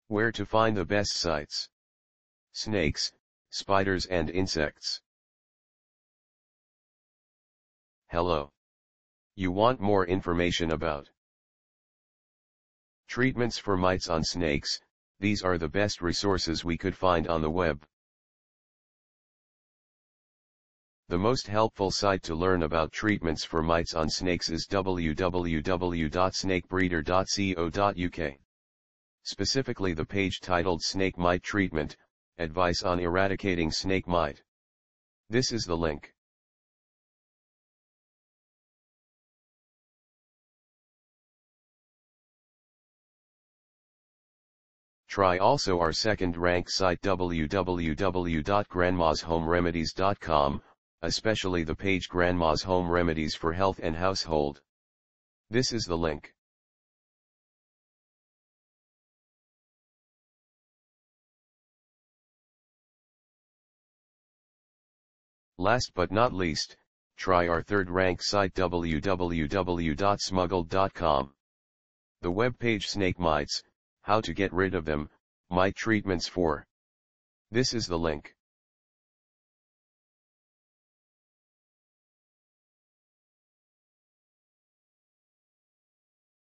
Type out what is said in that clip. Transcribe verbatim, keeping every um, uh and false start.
Where to find the best sites. Snakes, spiders and insects. Hello. You want more information about treatments for mites on snakes? These are the best resources we could find on the web. The most helpful site to learn about treatments for mites on snakes is w w w dot snake breeder dot co dot u k. Specifically the page titled Snake Mite Treatment, Advice on Eradicating Snake Mite. This is the link. Try also our second rank site w w w dot grandmas home remedies dot com, especially the page Grandma's Home Remedies for Health and Household. This is the link. Last but not least, try our third rank site w w w dot smuggled dot com. The web page Snake Mites, How to Get Rid of Them, Mite Treatments for. This is the link.